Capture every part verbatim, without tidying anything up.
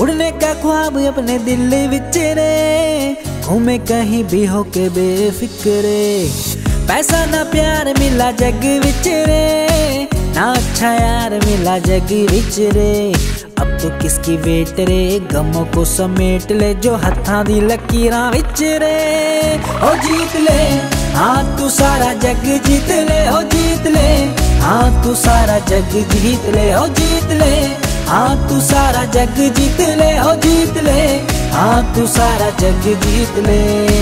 उड़ने का ख्वाब अपने दिल विच रे, घूमे कहीं भी होके बेफिक्रे। पैसा ना प्यार मिला जग विच रे, ना अच्छा यार मिला जग विच रे। अब तो किसकी वेट रे, गमों को समेट ले जो हत्थां दी लकीरां विच रे। ओ जीत ले हाँ तू सारा जग जीत ले, ओ जीत ले हाँ तू सारा जग जीत ले, ओ जीत ले हाँ तू सारा जग जीत ले, ओ जीत ले हाँ तू सारा जग जीत ले।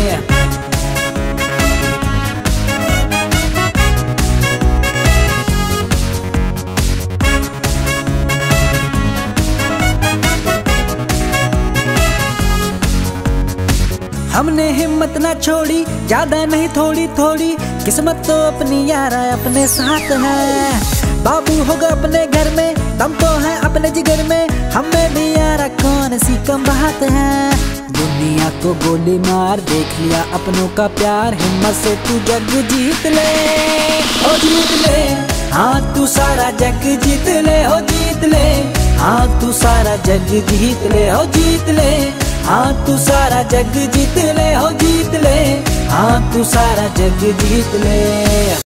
हमने हिम्मत ना छोड़ी, ज्यादा नहीं थोड़ी थोड़ी, किस्मत तो अपनी यारा अपने साथ है। बाबू होगा अपने घर में, दम तो है अपने जिगर में, हमें भी यारा कौन सी कम बात है। दुनिया को गोली मार देख लिया अपनों का प्यार, हिम्मत से तू जग जीत ले, ओ जीत ले हाँ तू सारा जग जीत ले, ओ जीत ले हाँ तू सारा जग जीत ले, ओ जीत ले हाँ तू सारा जग जीत ले, ओ जीत ले हाँ तू सारा जग जीत ले।